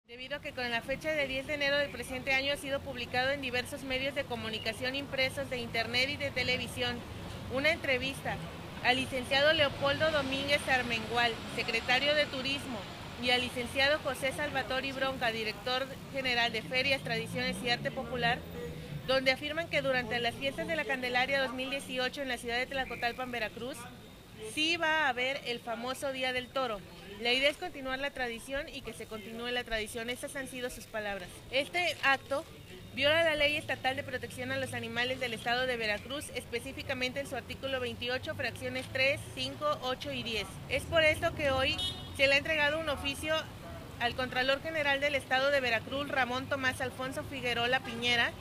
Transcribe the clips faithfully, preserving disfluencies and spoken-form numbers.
Debido a que con la fecha del diez de enero del presente año ha sido publicado en diversos medios de comunicación impresos, de internet y de televisión, una entrevista al licenciado Leopoldo Domínguez Armengual, secretario de Turismo, y al licenciado José Salvatori Bronca, director general de Ferias, Tradiciones y Arte Popular, donde afirman que durante las fiestas de la Candelaria dos mil dieciocho en la ciudad de Tlacotalpan, Veracruz, sí va a haber el famoso Día del Toro. La idea es continuar la tradición y que se continúe la tradición. Estas han sido sus palabras. Este acto viola la Ley Estatal de Protección a los Animales del Estado de Veracruz, específicamente en su artículo veintiocho, fracciones tres, cinco, ocho y diez. Es por esto que hoy se le ha entregado un oficio al Contralor General del Estado de Veracruz, Ramón Tomás Alfonso Figueroa Piñera,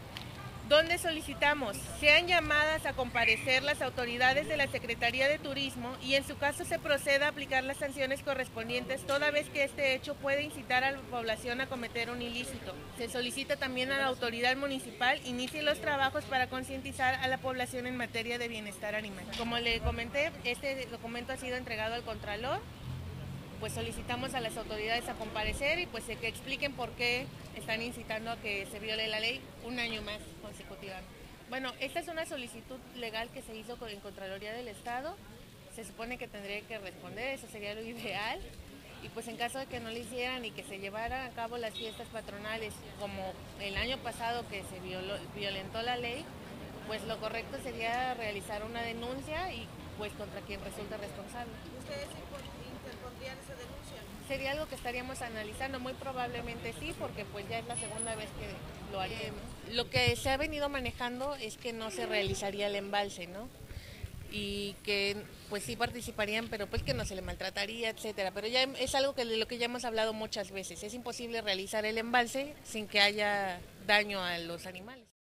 donde solicitamos sean llamadas a comparecer las autoridades de la Secretaría de Turismo y en su caso se proceda a aplicar las sanciones correspondientes toda vez que este hecho puede incitar a la población a cometer un ilícito. Se solicita también a la autoridad municipal inicie los trabajos para concientizar a la población en materia de bienestar animal. Como le comenté, este documento ha sido entregado al Contralor. Pues solicitamos a las autoridades a comparecer y pues que expliquen por qué están incitando a que se viole la ley un año más consecutivamente. Bueno, esta es una solicitud legal que se hizo en Contraloría del Estado, se supone que tendría que responder, eso sería lo ideal, y pues en caso de que no lo hicieran y que se llevaran a cabo las fiestas patronales como el año pasado que se violó, violentó la ley, pues lo correcto sería realizar una denuncia y pues contra quien resulte responsable. ¿Ustedes interpondrían esa denuncia? Sería algo que estaríamos analizando, muy probablemente sí, porque pues ya es la segunda vez que lo haríamos. Eh, lo que se ha venido manejando es que no se realizaría el embalse, ¿no? Y que pues sí participarían, pero pues que no se le maltrataría, etcétera. Pero ya es algo que de lo que ya hemos hablado muchas veces. Es imposible realizar el embalse sin que haya daño a los animales.